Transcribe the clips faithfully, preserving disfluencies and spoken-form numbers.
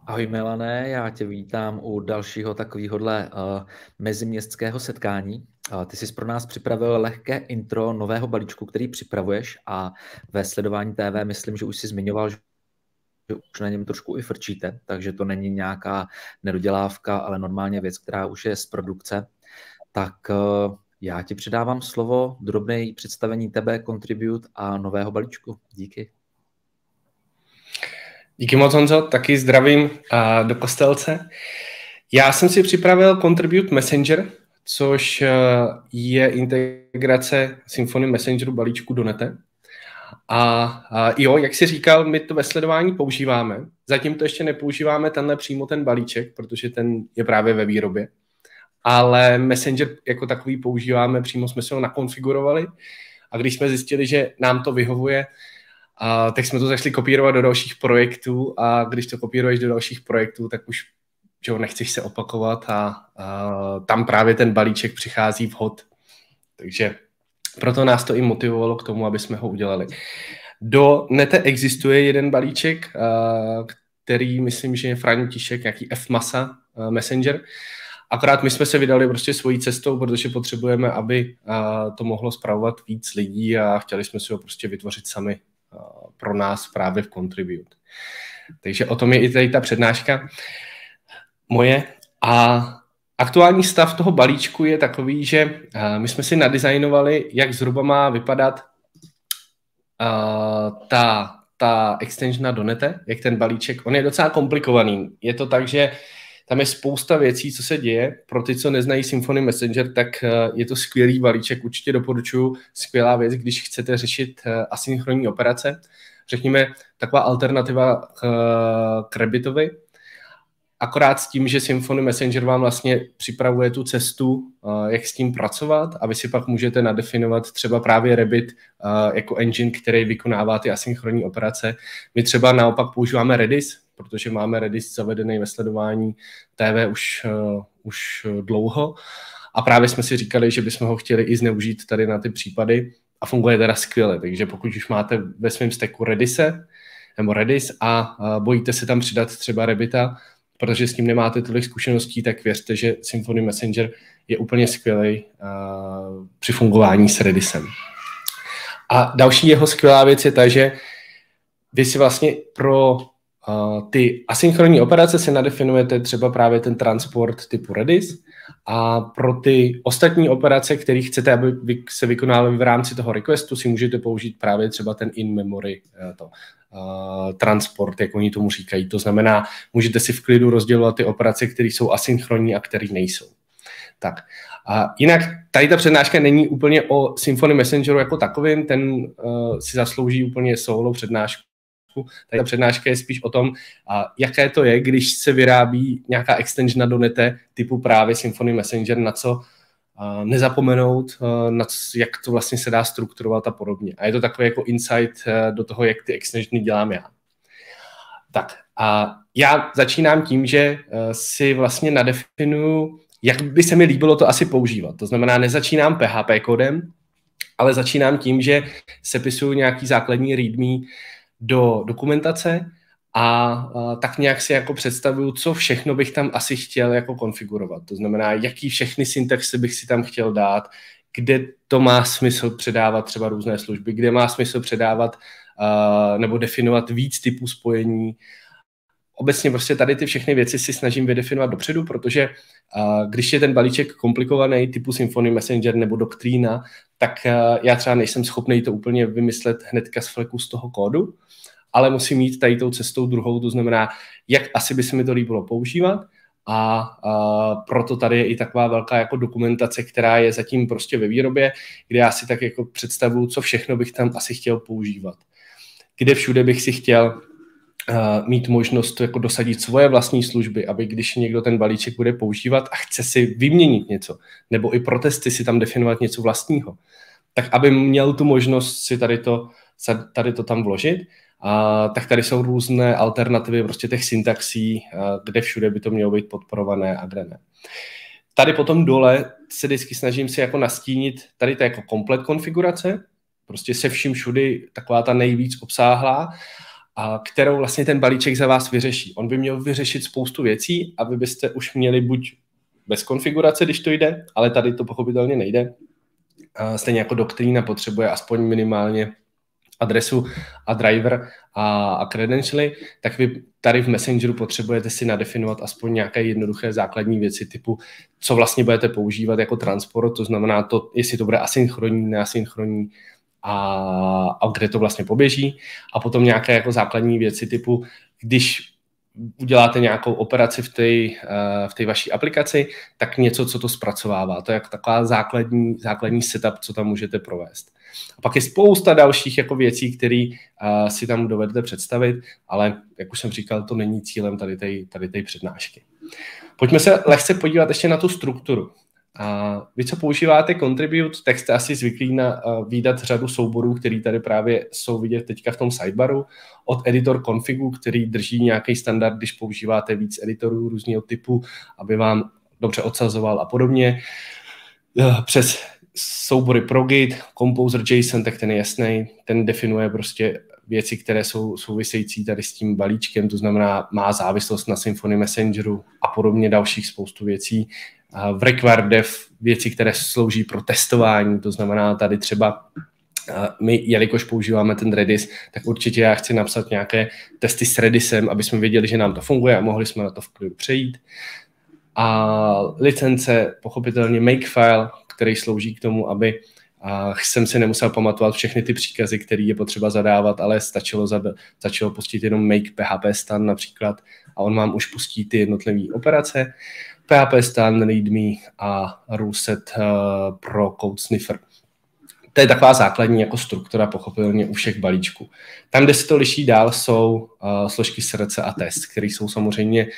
Ahoj Milané, já tě vítám u dalšího takovéhohle uh, meziměstského setkání. Uh, ty jsi pro nás připravil lehké intro nového balíčku, který připravuješ a ve sledování T V myslím, že už jsi zmiňoval, že už na něm trošku i frčíte, takže to není nějaká nedodělávka, ale normálně věc, která už je z produkce. Tak uh, já ti předávám slovo, drobné představení tebe, Contribute a nového balíčku. Díky. Díky moc, Honzo, taky zdravím uh, do Kostelce. Já jsem si připravil Contribute Messenger, což uh, je integrace Symfony Messengeru balíčku do nete. A, a jo, jak jsi říkal, my to ve sledování používáme. Zatím to ještě nepoužíváme tenhle přímo ten balíček, protože ten je právě ve výrobě. Ale Messenger jako takový používáme, přímo jsme se ho nakonfigurovali. A když jsme zjistili, že nám to vyhovuje, a tak jsme to začali kopírovat do dalších projektů a když to kopíruješ do dalších projektů, tak už že ho nechceš se opakovat a, a tam právě ten balíček přichází vhod. Takže proto nás to i motivovalo k tomu, aby jsme ho udělali. Do nete existuje jeden balíček, který myslím, že je Fráňo Tišek, nějaký F-Masa Messenger. Akorát my jsme se vydali prostě svojí cestou, protože potřebujeme, aby to mohlo spravovat víc lidí a chtěli jsme si ho prostě vytvořit sami pro nás právě v Contribute. Takže o tom je i tady ta přednáška moje. A aktuální stav toho balíčku je takový, že my jsme si nadizajnovali, jak zhruba má vypadat ta, ta extensiona do nete, jak ten balíček. On je docela komplikovaný. Je to tak, že tam je spousta věcí, co se děje. Pro ty, co neznají Symfony Messenger, tak je to skvělý balíček. Určitě doporučuji, skvělá věc, když chcete řešit asynchronní operace. Řekněme, taková alternativa k, k Rabbitovi. Akorát s tím, že Symfony Messenger vám vlastně připravuje tu cestu, jak s tím pracovat a vy si pak můžete nadefinovat třeba právě Rabbit jako engine, který vykonává ty asynchronní operace. My třeba naopak používáme Redis, protože máme Redis zavedený ve sledování T V už, uh, už dlouho a právě jsme si říkali, že bychom ho chtěli i zneužít tady na ty případy a funguje teda skvěle, takže pokud už máte ve svém stacku Redise nebo Redis a uh, bojíte se tam přidat třeba Rabbita, protože s tím nemáte tolik zkušeností, tak věřte, že Symfony Messenger je úplně skvělý uh, při fungování s Redisem. A další jeho skvělá věc je ta, že vy si vlastně pro Uh, ty asynchronní operace si nadefinujete třeba právě ten transport typu Redis a pro ty ostatní operace, které chcete, aby se vykonávaly v rámci toho requestu, si můžete použít právě třeba ten in-memory uh, to, uh, transport, jak oni tomu říkají. To znamená, můžete si v klidu rozdělovat ty operace, které jsou asynchronní a které nejsou. Tak. A jinak tady ta přednáška není úplně o Symfony Messengeru jako takovým, ten uh, si zaslouží úplně solo přednášku. Tady ta přednáška je spíš o tom, jaké to je, když se vyrábí nějaká extensiona do nete typu právě Symfony Messenger, na co nezapomenout, na co, jak to vlastně se dá strukturovat a podobně. A je to takový jako insight do toho, jak ty extensiony dělám já. Tak a já začínám tím, že si vlastně nadefinuju, jak by se mi líbilo to asi používat. To znamená, nezačínám P H P kódem, ale začínám tím, že sepisuju nějaký základní readme do dokumentace a, a tak nějak si jako představuju, co všechno bych tam asi chtěl jako konfigurovat. To znamená, jaký všechny syntaxy bych si tam chtěl dát, kde to má smysl předávat třeba různé služby, kde má smysl předávat uh, nebo definovat víc typů spojení. Obecně prostě tady ty všechny věci si snažím vydefinovat dopředu, protože uh, když je ten balíček komplikovaný typu Symfony Messenger nebo Doktrína, tak uh, já třeba nejsem schopný to úplně vymyslet hnedka z fleku z toho kódu, ale musím jít tady tou cestou druhou, to znamená, jak asi by se mi to líbilo používat a, a proto tady je i taková velká jako dokumentace, která je zatím prostě ve výrobě, kde já si tak jako představuju, co všechno bych tam asi chtěl používat. Kde všude bych si chtěl Uh, mít možnost jako dosadit svoje vlastní služby, aby když někdo ten balíček bude používat a chce si vyměnit něco, nebo i pro testy si tam definovat něco vlastního, tak aby měl tu možnost si tady to, tady to tam vložit. Uh, tak tady jsou různé alternativy prostě těch syntaxí, uh, kde všude by to mělo být podporované a kde ne. Tady potom dole se vždycky snažím si jako nastínit tady to jako komplet konfigurace, prostě se vším všudy taková ta nejvíc obsáhlá. a kterou vlastně ten balíček za vás vyřeší. On by měl vyřešit spoustu věcí a vy byste už měli buď bez konfigurace, když to jde, ale tady to pochopitelně nejde. Stejně jako doktrína potřebuje aspoň minimálně adresu a driver a, a credentialy, tak vy tady v Messengeru potřebujete si nadefinovat aspoň nějaké jednoduché základní věci typu, co vlastně budete používat jako transport, to znamená to, jestli to bude asynchronní, neasynchronní a, a kde to vlastně poběží. A potom nějaké jako základní věci typu, když uděláte nějakou operaci v té v té vaší aplikaci, tak něco, co to zpracovává. To je jako taková základní, základní setup, co tam můžete provést. A pak je spousta dalších jako věcí, které uh, si tam dovedete představit, ale jak už jsem říkal, to není cílem tady té tady tej přednášky. Pojďme se lehce podívat ještě na tu strukturu. A vy, co používáte Contribute, tak jste asi zvyklí na uh, výdat řadu souborů, které tady právě jsou vidět teďka v tom sidebaru, od editor configu, který drží nějaký standard, když používáte víc editorů různého typu, aby vám dobře odsazoval a podobně. Uh, přes soubory ProGit, Composer JSON, tak ten je jasný, ten definuje prostě věci, které jsou související tady s tím balíčkem, to znamená, má závislost na Symfony Messengeru a podobně dalších spoustu věcí. V require dev věci, které slouží pro testování, to znamená tady třeba my, jelikož používáme ten Redis, tak určitě já chci napsat nějaké testy s Redisem, aby jsme věděli, že nám to funguje a mohli jsme na to v klidu přejít. A licence, pochopitelně Makefile, který slouží k tomu, aby a jsem si nemusel pamatovat všechny ty příkazy, které je potřeba zadávat, ale stačilo, zada, stačilo pustit jenom make php stan například a on vám už pustí ty jednotlivé operace. php stan, readme a ruleset uh, pro code sniffer. To je taková základní jako struktura pochopitelně u všech balíčků. Tam, kde se to liší dál, jsou uh, složky srdce a test, které jsou samozřejmě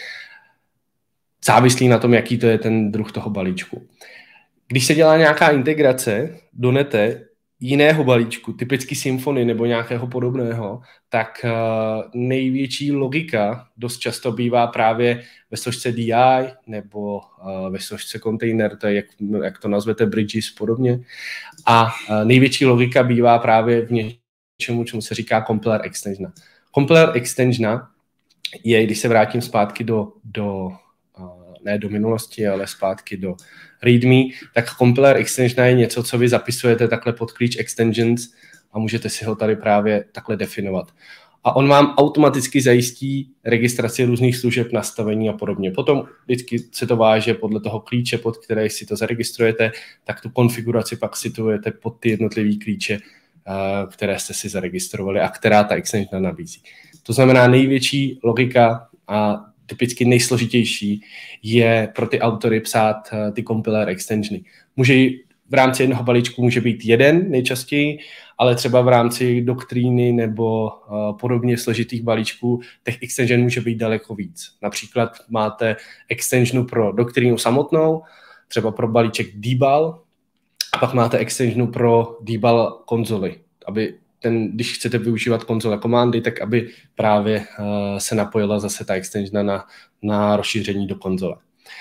závislí na tom, jaký to je ten druh toho balíčku. Když se dělá nějaká integrace do nete jiného balíčku, typicky Symfony nebo nějakého podobného, tak uh, největší logika dost často bývá právě ve složce D I nebo uh, ve složce container, to je, jak, jak to nazvete, bridges podobně. A uh, největší logika bývá právě v něčemu, čemu se říká compiler extension. Compiler extension je, když se vrátím zpátky do, do ne do minulosti, ale zpátky do readme, tak compiler extension je něco, co vy zapisujete takhle pod klíč extensions a můžete si ho tady právě takhle definovat. A on vám automaticky zajistí registraci různých služeb, nastavení a podobně. Potom vždycky se to váže podle toho klíče, pod který si to zaregistrujete, tak tu konfiguraci pak situujete pod ty jednotlivé klíče, které jste si zaregistrovali a která ta extension nabízí. To znamená největší logika a typicky nejsložitější je pro ty autory psát uh, ty compiler extensiony. Může v rámci jednoho balíčku může být jeden nejčastěji, ale třeba v rámci doktríny nebo uh, podobně složitých balíčků těch extension může být daleko víc. Například máte extensionu pro doktrínu samotnou, třeba pro balíček debal, a pak máte extensionu pro debal konzoly, aby ten, když chcete využívat konzole komandy, tak aby právě uh, se napojila zase ta extension na, na rozšíření do konzole.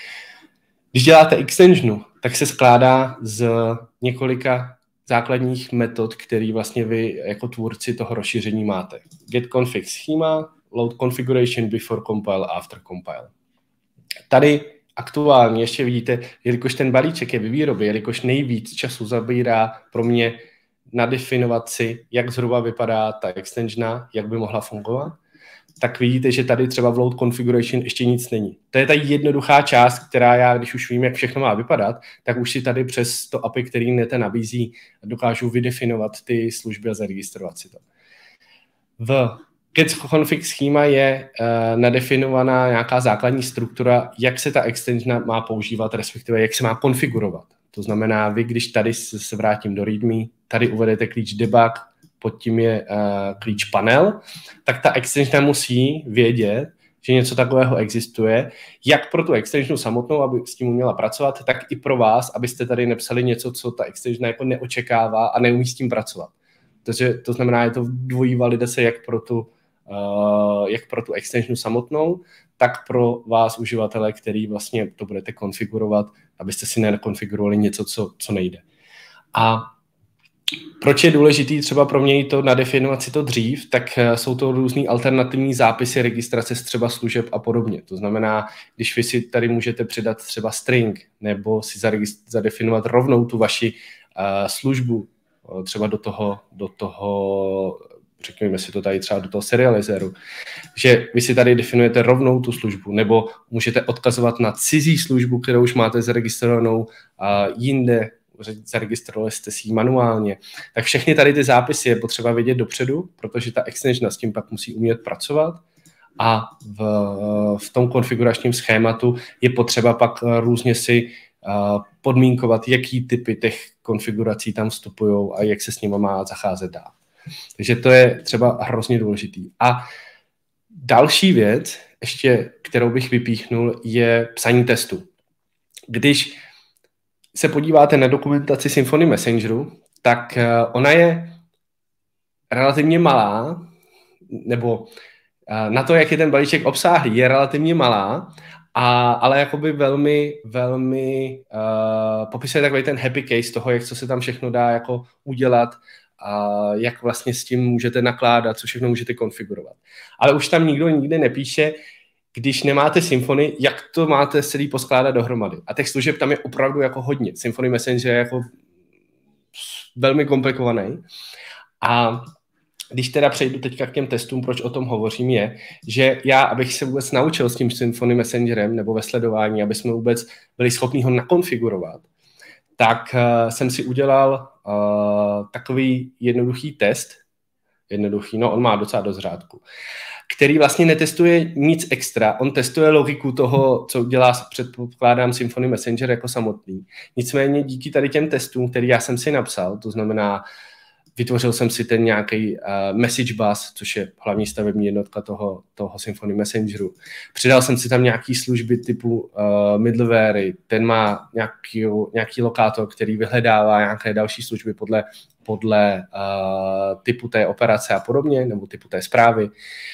Když děláte extensionu, tak se skládá z několika základních metod, které vlastně vy jako tvůrci toho rozšíření máte. Get config schema, load configuration before compile, after compile. Tady aktuálně ještě vidíte, jelikož ten balíček je ve výrobě, jelikož nejvíc času zabírá pro mě nadefinovat si, jak zhruba vypadá ta extensiona, jak by mohla fungovat, tak vidíte, že tady třeba v load configuration ještě nic není. To je ta jednoduchá část, která já, když už vím, jak všechno má vypadat, tak už si tady přes to A P I, který nete nabízí, dokážu vydefinovat ty služby a zaregistrovat si to. V get config schema je uh, nadefinovaná nějaká základní struktura, jak se ta extensiona má používat, respektive jak se má konfigurovat. To znamená, vy, když tady se vrátím do readme, tady uvedete klíč debug, pod tím je uh, klíč panel, tak ta extension musí vědět, že něco takového existuje, jak pro tu extensionu samotnou, aby s tím uměla pracovat, tak i pro vás, abyste tady nepsali něco, co ta extension jako neočekává a neumí s tím pracovat. Takže to znamená, je to dvojí validace jak pro tu, uh, jak pro tu extensionu samotnou, tak pro vás uživatele, který vlastně to budete konfigurovat, abyste si nekonfigurovali něco, co, co nejde. A Proč je důležitý třeba proměnit to, nadefinovat si to dřív, tak jsou to různý alternativní zápisy registrace třeba služeb a podobně. To znamená, když vy si tady můžete přidat třeba string nebo si zadefinovat rovnou tu vaši uh, službu třeba do toho, do toho, řekněme si to tady třeba do toho serializeru, že vy si tady definujete rovnou tu službu, nebo můžete odkazovat na cizí službu, kterou už máte zaregistrovanou uh, jinde, zaregistrovali jste si ji manuálně. Tak všechny tady ty zápisy je potřeba vědět dopředu, protože ta extension s tím pak musí umět pracovat a v, v tom konfiguračním schématu je potřeba pak různě si uh, podmínkovat, jaký typy těch konfigurací tam vstupují a jak se s nimi má zacházet dál. Takže to je třeba hrozně důležitý. A další věc, ještě kterou bych vypíchnul, je psaní testu. Když se podíváte na dokumentaci Symfony Messengeru, tak ona je relativně malá, nebo na to, jak je ten balíček obsáhlý, je relativně malá, a, ale jakoby velmi, velmi uh, popisuje takový ten happy case toho, jak co se tam všechno dá jako udělat, a jak vlastně s tím můžete nakládat, co všechno můžete konfigurovat. Ale už tam nikdo nikdy nepíše, když nemáte Symfony, jak to máte celý poskládat dohromady. A těch služeb tam je opravdu jako hodně. Symfony Messenger je jako velmi komplikovaný. A když teda přejdu teďka k těm testům, proč o tom hovořím, je, že já, abych se vůbec naučil s tím Symfony Messengerem nebo ve sledování, aby jsme vůbec byli schopni ho nakonfigurovat, tak uh, jsem si udělal uh, takový jednoduchý test, jednoduchý, no on má docela dost řádku, který vlastně netestuje nic extra, on testuje logiku toho, co dělá, předpokládám, Symfony Messenger jako samotný. Nicméně díky tady těm testům, který já jsem si napsal, to znamená, vytvořil jsem si ten nějaký uh, message bus, což je hlavní stavební jednotka toho, toho Symfony Messengeru. Přidal jsem si tam nějaký služby typu uh, middleware, ten má nějaký, nějaký lokátor, který vyhledává nějaké další služby podle, podle uh, typu té operace a podobně, nebo typu té zprávy.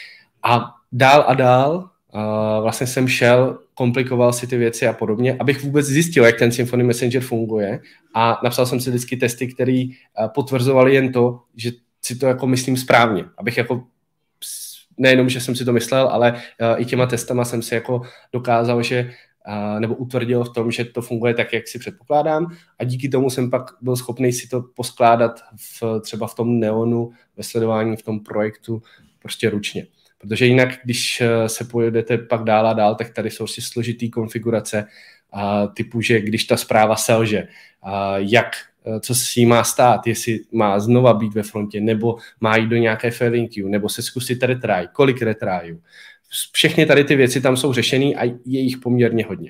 A dál a dál uh, vlastně jsem šel, komplikoval si ty věci a podobně, abych vůbec zjistil, jak ten Symfony Messenger funguje, a napsal jsem si vždycky testy, které uh, potvrzovaly jen to, že si to jako myslím správně. Abych jako, nejenom, že jsem si to myslel, ale uh, i těma testama jsem si jako dokázal, že uh, nebo utvrdil v tom, že to funguje tak, jak si předpokládám, a díky tomu jsem pak byl schopný si to poskládat v, třeba v tom Neonu, ve sledování v tom projektu prostě ručně. Protože jinak, když se pojedete pak dál a dál, tak tady jsou si složitý konfigurace a typu, že když ta zpráva selže, a jak, co s ní má stát, jestli má znova být ve frontě, nebo má jít do nějaké failing queue, nebo se zkusit retry, kolik retryů. Všechny tady ty věci tam jsou řešený a je jich poměrně hodně.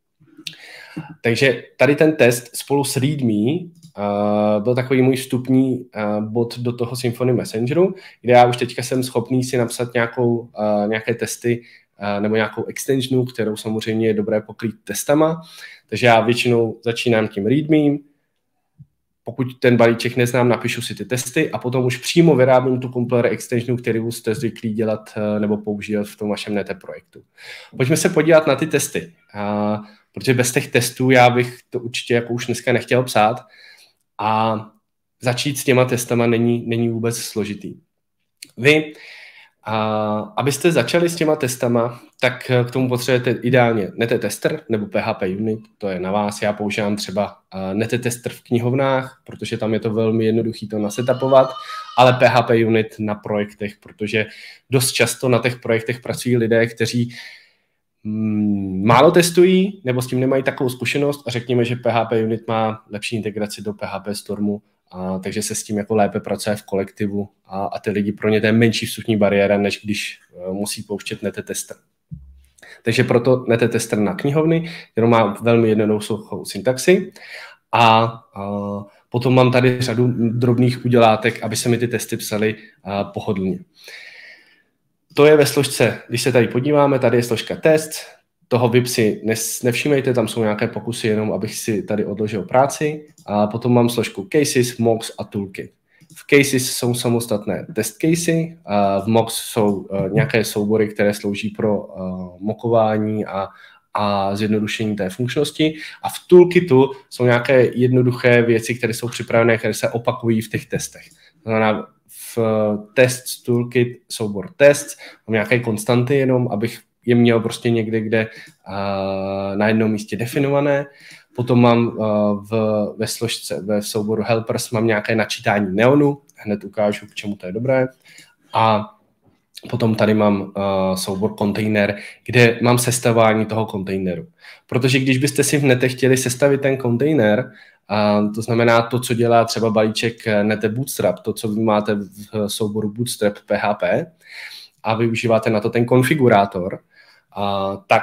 Takže tady ten test spolu s README Uh, byl takový můj vstupní uh, bod do toho Symfony Messengeru, kde já už teďka jsem schopný si napsat nějakou, uh, nějaké testy uh, nebo nějakou extensionu, kterou samozřejmě je dobré pokrýt testama. Takže já většinou začínám tím README, pokud ten balíček neznám, napíšu si ty testy a potom už přímo vyrábím tu Compiler extensionu, kterou jste zvyklí dělat uh, nebo používat v tom vašem N E T projektu. Pojďme se podívat na ty testy, uh, protože bez těch testů já bych to určitě jako už dneska nechtěl psát, a začít s těma testama není, není vůbec složitý. Vy, a, abyste začali s těma testama, tak k tomu potřebujete ideálně N E T tester nebo P H P unit, to je na vás. Já používám třeba N E T tester v knihovnách, protože tam je to velmi jednoduché to nasetupovat, ale P H P unit na projektech, protože dost často na těch projektech pracují lidé, kteří málo testují, nebo s tím nemají takovou zkušenost, a řekněme, že P H P unit má lepší integraci do P H P Stormu, a takže se s tím jako lépe pracuje v kolektivu a, a ty lidi, pro ně to je menší vstupní bariéra, než když uh, musí pouštět N E T tester. Takže proto N E T tester na knihovny, kterou má velmi jednoduchou syntaxi, a uh, potom mám tady řadu drobných udělátek, aby se mi ty testy psaly uh, pohodlně. To je ve složce, když se tady podíváme, tady je složka test, toho V I P si nevšímejte, tam jsou nějaké pokusy, jenom abych si tady odložil práci. A potom mám složku cases, mocks a toolkit. V cases jsou samostatné test casey, a v mocks jsou uh, nějaké soubory, které slouží pro uh, mokování a, a zjednodušení té funkčnosti. A v toolkitu jsou nějaké jednoduché věci, které jsou připravené, které se opakují v těch testech. To znamená, v test toolkit soubor test, mám nějaké konstanty jenom, abych je měl prostě někde, kde uh, na jednom místě definované. Potom mám uh, v, ve složce, ve souboru helpers mám nějaké načítání neonu, hned ukážu, k čemu to je dobré. A potom tady mám uh, soubor kontejner, kde mám sestavování toho kontejneru. Protože když byste si v nete chtěli sestavit ten kontejner, uh, to znamená to, co dělá třeba balíček nete Bootstrap, to, co vy máte v souboru Bootstrap P H P a využíváte na to ten konfigurátor, uh, tak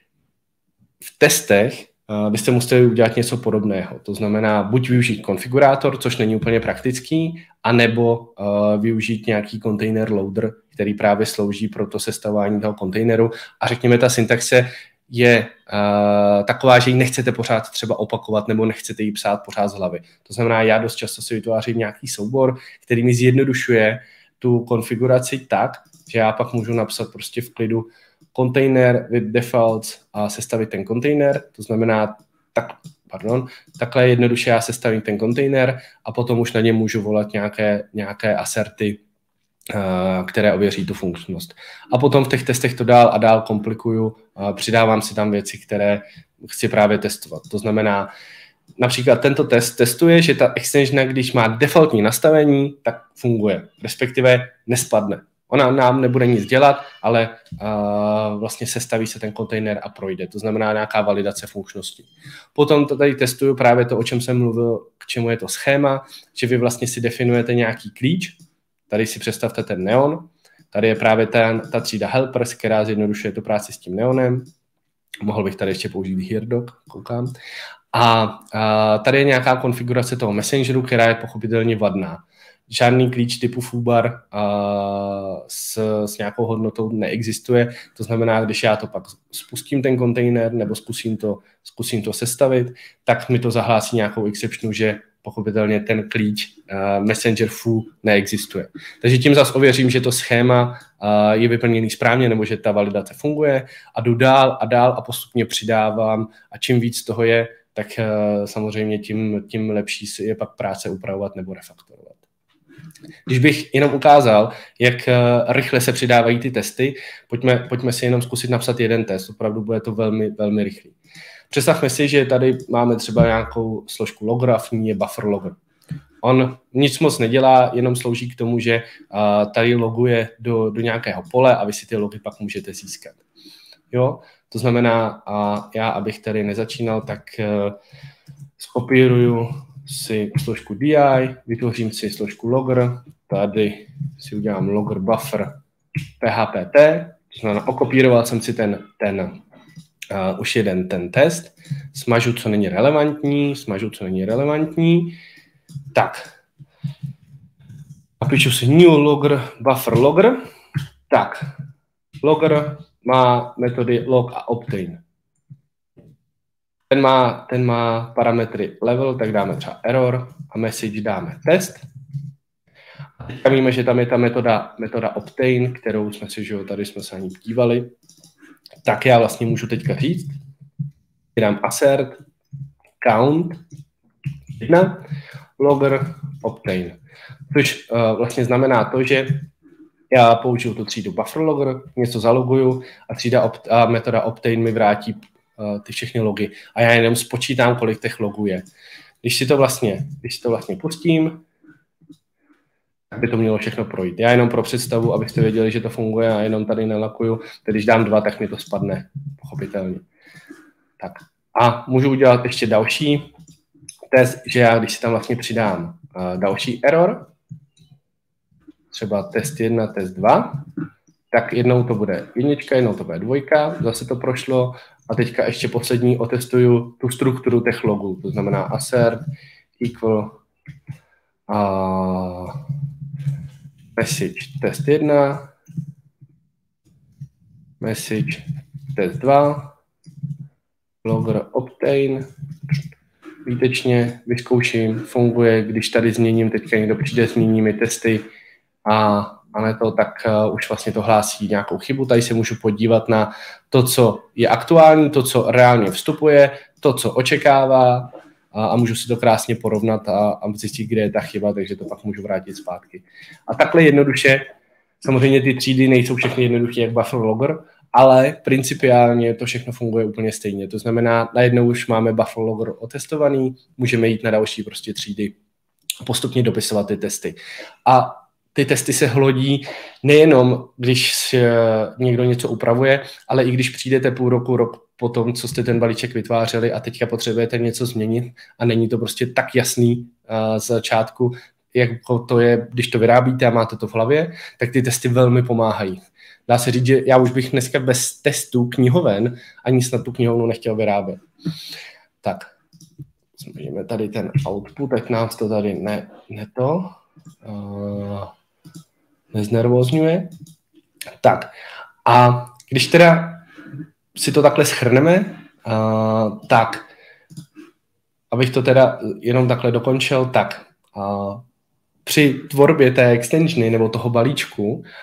v testech uh, byste museli udělat něco podobného. To znamená buď využít konfigurátor, což není úplně praktický, anebo uh, využít nějaký container loader, který právě slouží pro to sestavování toho kontejneru. A řekněme, ta syntaxe je uh, taková, že ji nechcete pořád třeba opakovat nebo nechcete ji psát pořád z hlavy. To znamená, já dost často si vytvářím nějaký soubor, který mi zjednodušuje tu konfiguraci tak, že já pak můžu napsat prostě v klidu container with defaults a sestavit ten kontejner. To znamená, tak, pardon, takhle jednoduše já sestavím ten kontejner a potom už na něm můžu volat nějaké, nějaké aserty, které ověří tu funkčnost. A potom v těch testech to dál a dál komplikuju, přidávám si tam věci, které chci právě testovat. To znamená, například tento test testuje, že ta extension, když má defaultní nastavení, tak funguje, respektive nespadne. Ona nám nebude nic dělat, ale uh, vlastně sestaví se ten kontejner a projde. To znamená nějaká validace funkčnosti. Potom to tady testuju právě to, o čem jsem mluvil, k čemu je to schéma, že vy vlastně si definujete nějaký klíč. Tady si představte ten neon. Tady je právě ten, ta třída helpers, která zjednodušuje tu práci s tím neonem. Mohl bych tady ještě použít HereDoc, koukám. A, a tady je nějaká konfigurace toho messengeru, která je pochopitelně vadná. Žádný klíč typu foobar uh, s, s nějakou hodnotou neexistuje. To znamená, když já to pak spustím ten kontejner nebo zkusím to, zkusím to sestavit, tak mi to zahlásí nějakou exceptionu, že pochopitelně ten klíč uh, messenger foo neexistuje. Takže tím zase ověřím, že to schéma uh, je vyplněný správně nebo že ta validace funguje a jdu dál a dál a postupně přidávám a čím víc toho je, tak uh, samozřejmě tím, tím lepší si je pak práce upravovat nebo refaktorovat. Když bych jenom ukázal, jak rychle se přidávají ty testy, pojďme, pojďme si jenom zkusit napsat jeden test. Opravdu bude to velmi, velmi rychlý. Představme si, že tady máme třeba nějakou složku logger a v ní je buffer logger. On nic moc nedělá, jenom slouží k tomu, že tady loguje do, do nějakého pole a vy si ty logy pak můžete získat. Jo? To znamená, a já, abych tady nezačínal, tak skopíruju si složku D I, vytvořím si složku logger, tady si udělám logger buffer P H P T, to znamená, okopíroval jsem si ten, ten uh, už jeden ten test, smažu, co není relevantní, smažu, co není relevantní, tak, napíšu si new logger buffer logger, tak, logger má metody log a obtain. Ten má, ten má parametry level, tak dáme třeba error a message dáme test. A teďka víme, že tam je ta metoda, metoda obtain, kterou jsme si, že tady jsme se ani dívali. Tak já vlastně můžu teďka říct, dám assert count jedna logger obtain. Což uh, vlastně znamená to, že já použiju tu třídu buffer logger, něco zaloguju a, třída opt, a metoda obtain mi vrátí ty všechny logy. A já jenom spočítám, kolik těch logů je. Když si to vlastně, když si to vlastně pustím, tak by to mělo všechno projít. Já jenom pro představu, abyste věděli, že to funguje a jenom tady nalakuju. Když dám dva, tak mi to spadne, pochopitelně. Tak. A můžu udělat ještě další test, že já, když si tam vlastně přidám uh, další error, třeba test jedna, test dva, tak jednou to bude jednička, jednou to bude dvojka, zase to prošlo a teďka ještě poslední otestuju tu strukturu těch logů, to znamená assert equal uh, message test jedna, message test dva, logger obtain, výtečně vyzkouším, funguje, když tady změním, teďka někdo přijde, změní mi testy a a ne to, tak uh, už vlastně to hlásí nějakou chybu. Tady se můžu podívat na to, co je aktuální, to, co reálně vstupuje, to, co očekává a, a můžu si to krásně porovnat a, a zjistit, kde je ta chyba, takže to pak můžu vrátit zpátky. A takhle jednoduše, samozřejmě ty třídy nejsou všechny jednoduché jak Buffalo Logger, ale principiálně to všechno funguje úplně stejně. To znamená, najednou už máme Buffalo Logger otestovaný, můžeme jít na další prostě třídy, postupně dopisovat ty testy. A ty testy se hlodí nejenom, když někdo něco upravuje, ale i když přijdete půl roku, rok po tom, co jste ten balíček vytvářeli a teďka potřebujete něco změnit a není to prostě tak jasný uh, z začátku, jako to je, když to vyrábíte a máte to v hlavě, tak ty testy velmi pomáhají. Dá se říct, že já už bych dneska bez testů knihoven ani snad tu knihovnu nechtěl vyrábět. Tak, změníme tady ten output, tak nám to tady ne, ne to... Uh, neznervózňuje. Tak a když teda si to takhle shrneme, uh, tak abych to teda jenom takhle dokončil, tak uh, při tvorbě té extensiony nebo toho balíčku uh,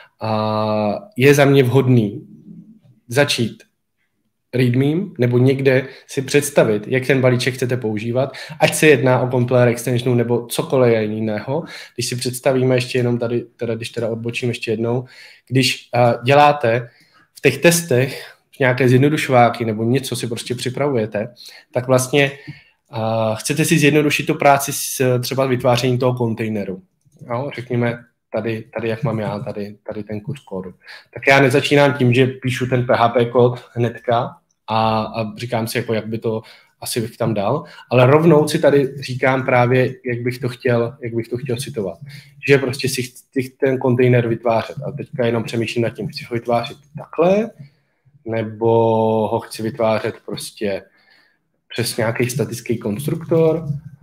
je za mě vhodný začít readmem nebo někde si představit, jak ten balíček chcete používat, ať se jedná o compiler extensionu nebo cokoliv jiného. Když si představíme ještě jenom tady, teda, když teda odbočím ještě jednou, když uh, děláte v těch testech nějaké zjednodušováky nebo něco si prostě připravujete, tak vlastně uh, chcete si zjednodušit tu práci s třeba vytvářením toho kontejneru. Jo? Řekněme, Tady, tady, jak mám já, tady, tady ten kus kódu. Tak já nezačínám tím, že píšu ten P H P kód hnedka a, a říkám si, jako, jak by to asi bych tam dal, ale rovnou si tady říkám právě, jak bych to chtěl, jak bych to chtěl citovat. Že prostě si chci ten kontejner vytvářet a teďka jenom přemýšlím nad tím, chci ho vytvářet takhle, nebo ho chci vytvářet prostě přes nějaký statický konstruktor,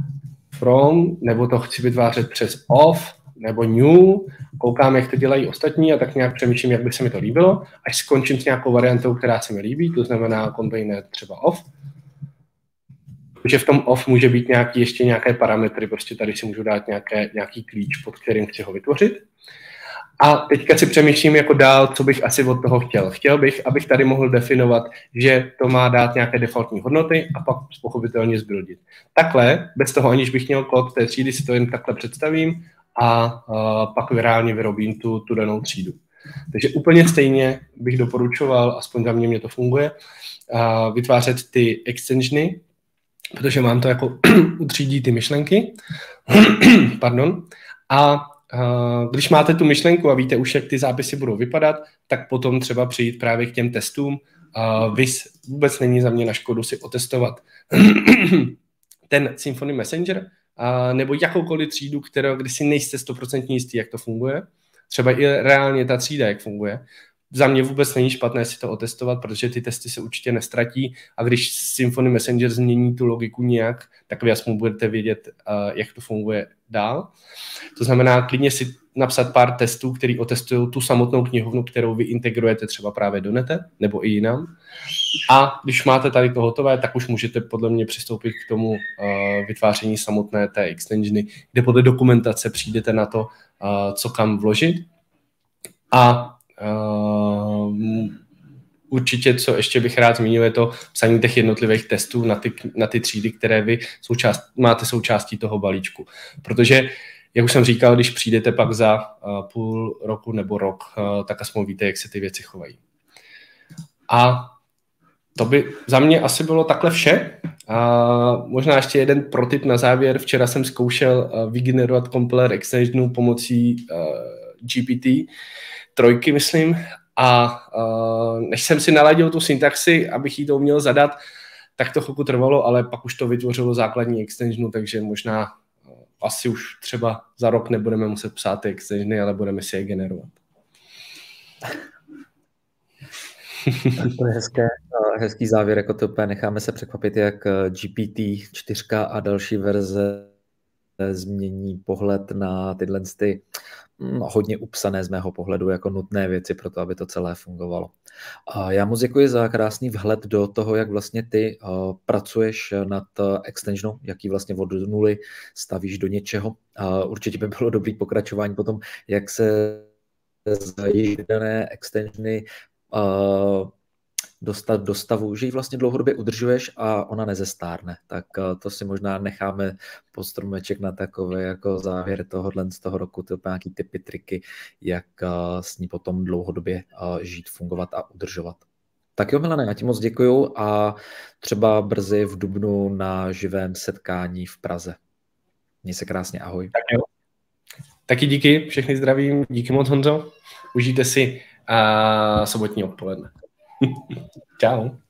from, nebo to chci vytvářet přes off, nebo new, koukám, jak to dělají ostatní a tak nějak přemýšlím, jak by se mi to líbilo, až skončím s nějakou variantou, která se mi líbí, to znamená kontejner třeba off. Protože v tom off může být nějaký, ještě nějaké parametry, prostě tady si můžu dát nějaké, nějaký klíč, pod kterým chci ho vytvořit. A teďka si přemýšlím jako dál, co bych asi od toho chtěl. Chtěl bych, abych tady mohl definovat, že to má dát nějaké defaultní hodnoty a pak pochopitelně zbuildit. Takhle, bez toho, aniž bych měl kód té třídy, si to jen takhle představím a uh, pak reálně vyrobím tu, tu danou třídu. Takže úplně stejně bych doporučoval, aspoň za mě mě to funguje, uh, vytvářet ty extensiony, protože mám to jako utřídí ty myšlenky. Pardon. A uh, když máte tu myšlenku a víte už, jak ty zápisy budou vypadat, tak potom třeba přijít právě k těm testům. Uh, Vys vůbec není za mě na škodu si otestovat ten Symfony Messenger, a nebo jakoukoliv třídu, kterou, kdy si nejste stoprocentně jistý, jak to funguje. Třeba i reálně ta třída, jak funguje. Za mě vůbec není špatné si to otestovat, protože ty testy se určitě nestratí a když Symfony Messenger změní tu logiku nějak, tak vy aspoň budete vědět, jak to funguje dál. To znamená klidně si napsat pár testů, který otestují tu samotnou knihovnu, kterou vy integrujete třeba právě do nete nebo i jinam. A když máte tady to hotové, tak už můžete podle mě přistoupit k tomu uh, vytváření samotné té extensiony, kde podle dokumentace přijdete na to, uh, co kam vložit. A uh, určitě, co ještě bych rád zmínil, je to psaní těch jednotlivých testů na ty, na ty třídy, které vy součást, máte součástí toho balíčku. Protože jak už jsem říkal, když přijdete pak za uh, půl roku nebo rok, uh, tak aspoň víte, jak se ty věci chovají. A to by za mě asi bylo takhle vše. Uh, možná ještě jeden protip na závěr. Včera jsem zkoušel uh, vygenerovat compiler extensionu pomocí uh, G P T trojky, myslím. A uh, než jsem si naladil tu syntaxi, abych jí to uměl zadat, tak to chvilku trvalo, ale pak už to vytvořilo základní extensionu, takže možná asi už třeba za rok nebudeme muset psát ty extensiony, ale budeme si je generovat. To je hezké, hezký závěr, jako to úplně necháme se překvapit, jak G P T čtyři a další verze změní pohled na tyhle ty hodně upsané z mého pohledu jako nutné věci pro to, aby to celé fungovalo. A já moc děkuji za krásný vhled do toho, jak vlastně ty uh, pracuješ nad uh, extensionou, jaký vlastně od nuly stavíš do něčeho. Uh, určitě by bylo dobrý pokračování potom, jak se z jejich dané extensiony uh, dostat do stavu, že ji vlastně dlouhodobě udržuješ a ona nezestárne. Tak uh, to si možná necháme pod stromeček na takové jako závěr tohohle z toho roku, to nějaký typy, triky, jak uh, s ní potom dlouhodobě uh, žít, fungovat a udržovat. Tak jo, Milane, já ti moc děkuju a třeba brzy v dubnu na živém setkání v Praze. Měj se krásně, ahoj. Tak jo. Taky díky, všechny zdravím, díky moc, Honzo. Užijte si a sobotní odpoledne. Čau.